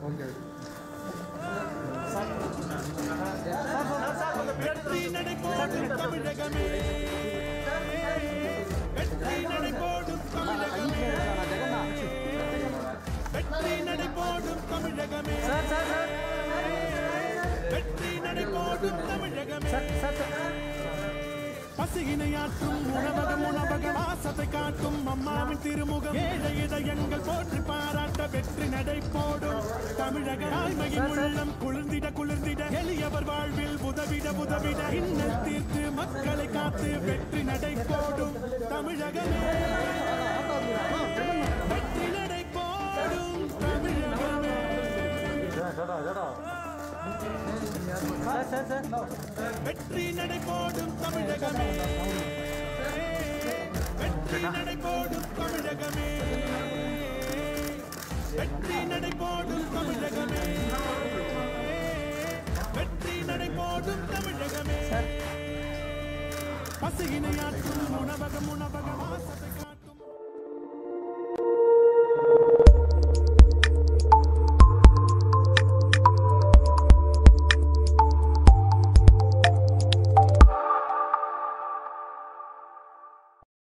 okay வெற்றி நடைபோடும் தமிழகமே வெற்றி நடைபோடும் தமிழகமே வெற்றி நடைபோடும் தமிழகமே வெற்றி நடைபோடும் தமிழகமே பசியினையாற்றும் உணவகம் ஆசத்தை காட்டும் அம்மாவின் திருமுகம் ஏழை இதயங்கள் போற்றி பாராட்ட வெற்றி நடை போடும் தமிழக ஆய்மையின் உள்ளம் குளிர்ந்திட எளியவர் வாழ்வில் உதவிட இன்னல் தீர்த்து மக்களை காத்து வெற்றி நடை போடும் தமிழகமே வெற்றி நடை போடும் தமிழகமே வெற்றி நடை போடும் தமிழகமே வெற்றி நடை போடும் தமிழகமே வெற்றி நடை போடும் தமிழகமே வெற்றி நடை போடும் தமிழகமே பசியினையாற்றும் உணவகம்